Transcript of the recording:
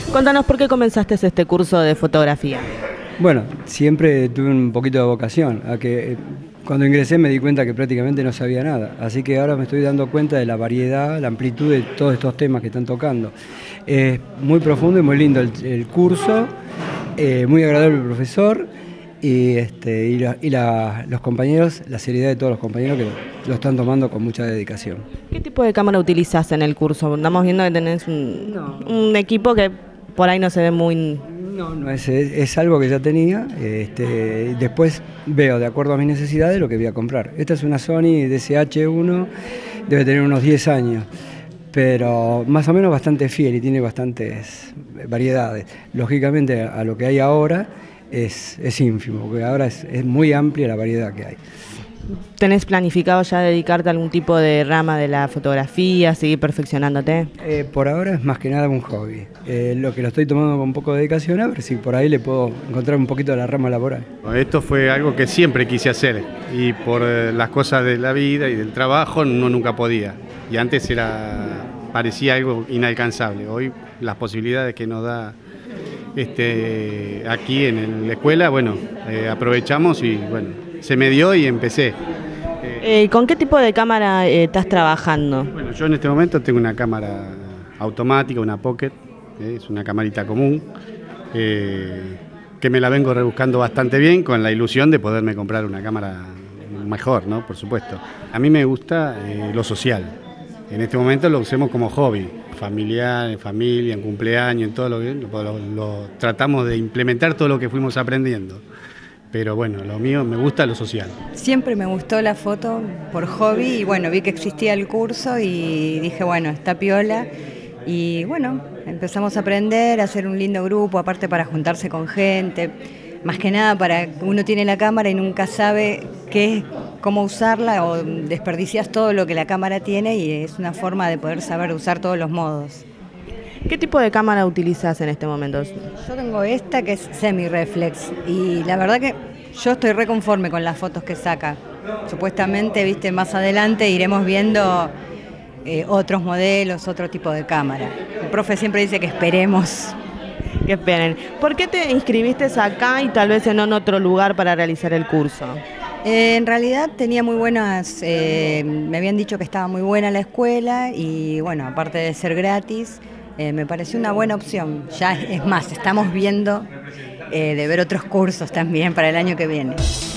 Contanos por qué comenzaste este curso de fotografía. Bueno, siempre tuve un poquito de vocación, a que cuando ingresé me di cuenta que prácticamente no sabía nada, así que ahora me estoy dando cuenta de la variedad, la amplitud de todos estos temas que están tocando. Es muy profundo y muy lindo el curso, muy agradable el profesor los compañeros, la seriedad de todos los compañeros que lo están tomando con mucha dedicación. ¿Qué tipo de cámara utilizás en el curso? Estamos viendo que tenés un equipo que por ahí no se ve muy... No, es algo que ya tenía, después veo de acuerdo a mis necesidades lo que voy a comprar. Esta es una Sony DSH-1, debe tener unos 10 años, pero más o menos bastante fiel y tiene bastantes variedades. Lógicamente a lo que hay ahora es ínfimo, porque ahora es muy amplia la variedad que hay. ¿Tenés planificado ya dedicarte a algún tipo de rama de la fotografía, seguir perfeccionándote? Por ahora es más que nada un hobby. Lo que lo estoy tomando con un poco de dedicación, a ver si por ahí le puedo encontrar un poquito de la rama laboral. Esto fue algo que siempre quise hacer y por las cosas de la vida y del trabajo nunca podía. Y antes parecía algo inalcanzable. Hoy las posibilidades que nos da aquí en la escuela, bueno, aprovechamos y bueno, se me dio y empecé. ¿Con qué tipo de cámara estás trabajando? Bueno, yo en este momento tengo una cámara automática, una Pocket, es una camarita común, que me la vengo rebuscando bastante bien con la ilusión de poderme comprar una cámara mejor, ¿no? Por supuesto. A mí me gusta lo social. En este momento lo usemos como hobby, familiar, en familia, en cumpleaños, en todo lo tratamos de implementar todo lo que fuimos aprendiendo. Pero bueno, lo mío me gusta lo social. Siempre me gustó la foto por hobby y bueno, vi que existía el curso y dije, bueno, está piola. Y bueno, empezamos a aprender, a hacer un lindo grupo, aparte para juntarse con gente. Más que nada para uno tiene la cámara y nunca sabe cómo usarla o desperdicias todo lo que la cámara tiene y es una forma de poder saber usar todos los modos. ¿Qué tipo de cámara utilizas en este momento? Yo tengo esta que es semi-reflex y la verdad que yo estoy reconforme con las fotos que saca. Supuestamente, viste, más adelante iremos viendo otros modelos, otro tipo de cámara. El profe siempre dice que esperemos. Que esperen. ¿Por qué te inscribiste acá y tal vez en otro lugar para realizar el curso? En realidad tenía muy buenas, me habían dicho que estaba muy buena la escuela y bueno, aparte de ser gratis, me pareció una buena opción. Ya es más, estamos viendo de ver otros cursos también para el año que viene.